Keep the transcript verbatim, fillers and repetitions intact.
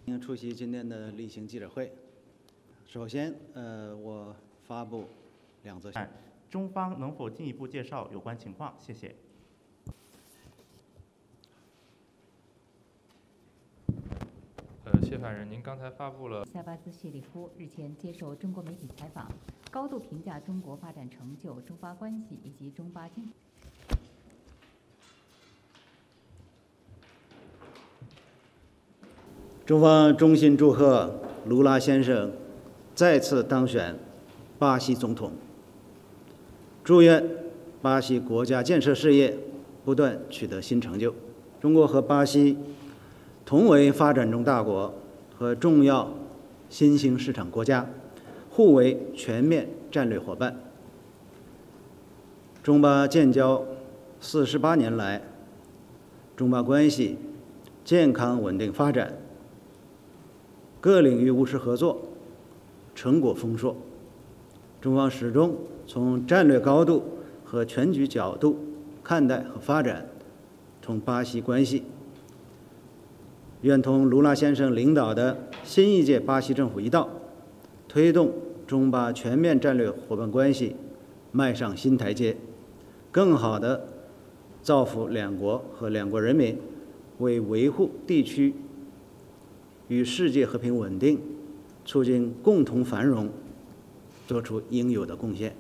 出席今天的例行记者会。首先，呃，我发布两则。 中方能否进一步介绍有关情况？谢谢。 呃，谢法人，您刚才发布了。 夏巴兹谢里夫日前接受中国媒体采访，高度评价中国发展成就、中巴关系以及中巴经。 中方衷心祝贺卢拉先生再次当选巴西总统，祝愿巴西国家建设事业不断取得新成就。中国和巴西同为发展中大国和重要新兴市场国家，互为全面战略伙伴。中巴建交四十八年来，中巴关系健康稳定发展，各领域务实合作成果丰硕。中方始终从战略高度和全局角度看待和发展同巴西关系，愿同卢拉先生领导的新一届巴西政府一道，推动中巴全面战略伙伴关系迈上新台阶，更好地造福两国和两国人民，为维护地区与世界和平稳定、促进共同繁荣做出应有的贡献。